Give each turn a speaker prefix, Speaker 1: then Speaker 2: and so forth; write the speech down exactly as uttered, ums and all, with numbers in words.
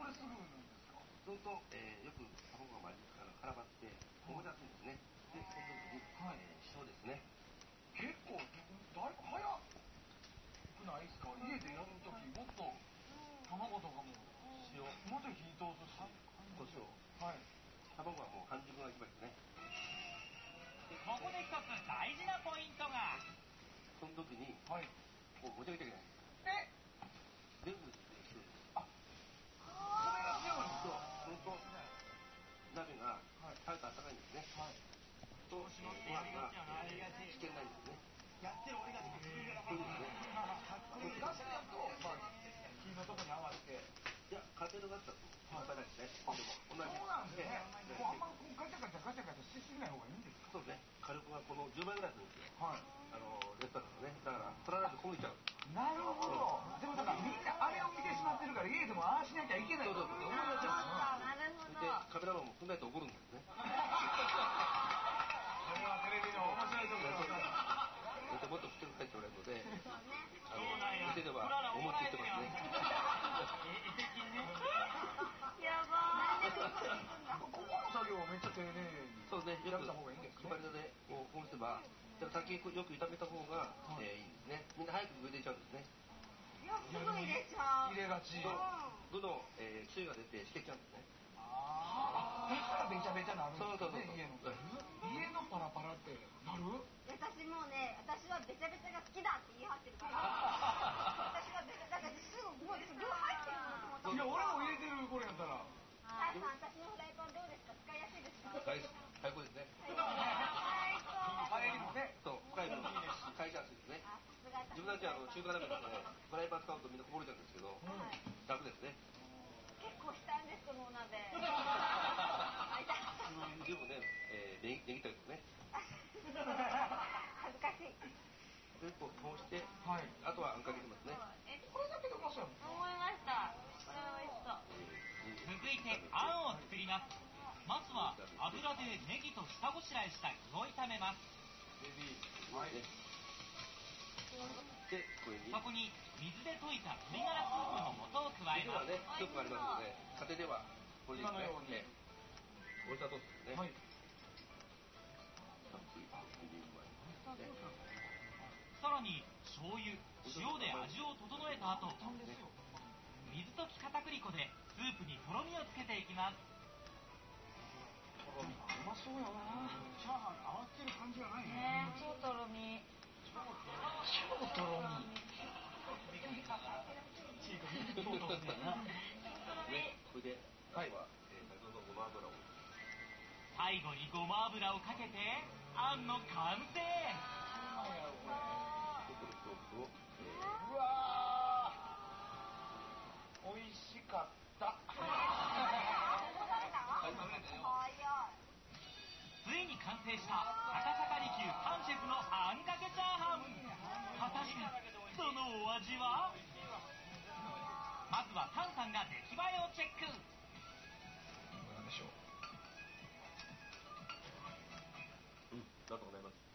Speaker 1: でするんですか？
Speaker 2: そうすると、えー、よく卵が絡まって焦げやすいんですね。で、その時に、はい、えー、塩ですね。
Speaker 1: 結構だいぶ早くないですか？家でやるときもっと卵とかも
Speaker 2: 塩
Speaker 1: もっと火通すし、
Speaker 2: 胡椒、
Speaker 1: はい、
Speaker 2: 卵はもう半熟がきますね。
Speaker 3: ここで一つ大事なポイントが。
Speaker 2: その時に、
Speaker 1: はい、
Speaker 2: こう持ち上げちゃいけない。
Speaker 1: え
Speaker 2: 全部ですね。
Speaker 1: あ、それが強いんですか？
Speaker 2: そうすると鍋が食べたら温かいんですね。はい。と、ご飯が危険ないんですね。
Speaker 1: やってる俺が作るから。
Speaker 2: そうですね。
Speaker 1: ガスだと、まあ、火のとこに合わせて。
Speaker 2: いや、家庭のガスだとやっぱりですね。
Speaker 1: そうなんですね。あんまりガチャガチャガチャガチャしすぎない方がいいんですか？
Speaker 2: そうですね。火力がこのじゅうばいぐらいするんですよ。はい。あのレストランのね。だから取らないと焦げちゃう。
Speaker 1: なるほど。でもだからみんなあれを見てしまってるから家でもああしなきゃいけないと思い出しちゃう。
Speaker 4: なるほど。
Speaker 2: でカメラマンもそんなやつ怒るんですね。
Speaker 1: それはテレビの面白いところだ。
Speaker 2: もっと来てくださいって言われるので、あ
Speaker 3: そうなんや。
Speaker 2: の店では思って言ってますね。
Speaker 3: 絵的にね。
Speaker 4: やばーい。
Speaker 1: ここの作業をめっちゃ丁寧に。
Speaker 2: そうですね。よく
Speaker 1: やった方がいいんですね。
Speaker 2: 決まりでこうこうすれば、先よく炒めた方が、えー、いいですね。みんな早く上でいっちゃうんですね。
Speaker 4: いや、すぐ入れちゃう。
Speaker 1: 入れがち。
Speaker 2: どの、えー、汁が出てしけちゃうんですね。
Speaker 1: ああ。だからべちゃべちゃなるんですね。
Speaker 2: そうそうそう。
Speaker 1: 家の家のパラパラってなる？
Speaker 4: 私もうね、私はべちゃべちゃが好きだって言い張ってるから。私はべちゃだからすぐもうすぐ入ってるのと思った。
Speaker 1: いや、俺も入れてるこれやったら。
Speaker 4: はい、私のフライパンどうですか？使いやすいですか？
Speaker 2: 最高ですね。
Speaker 4: 最高。
Speaker 1: 入りもね。
Speaker 2: そう、深いもの使いやすいですね。自分たちはあの中華鍋なんでフライパン使うとみんなこぼれちゃうんですけど、楽ですね。
Speaker 4: 結構悲惨です、このお鍋。で
Speaker 2: もね、えー、ネギたりですね。
Speaker 4: 恥ずかしい。
Speaker 2: で、こう通して、はい、あとはあんかけてますね。
Speaker 1: これだけでうまそうやもん。
Speaker 4: 思いました。これ美味しそう。
Speaker 3: 続いてあんを作ります。まずは油でネギと下ごしらえした具を炒めます。
Speaker 2: はい。で、これに
Speaker 3: そこに水で溶いた鶏ガラスープの素を加えます。
Speaker 2: ね、スープがありますので、家庭ではこれですね。オイスターソースですね。はい。
Speaker 3: さらに醤油、塩で味を整えた後、水溶き片栗粉でスープにとろみをつけていきます。
Speaker 1: うまそうやな。チャーハン合ってる感じがないね。
Speaker 4: ね、超とろみ。
Speaker 1: 超とろみ。
Speaker 2: ね、これで、はいは、えー、先ほどごま油を。
Speaker 3: 最後にごま油をかけて、あんの完成。
Speaker 1: うわー、美味しかった。
Speaker 3: ついに完成した高坂離宮パンシェフのあんかけチャーハン。果たしてそのお味は？まずはタンさんが出来栄えをチェック。
Speaker 1: 何でしょう。
Speaker 2: うん、だと思います。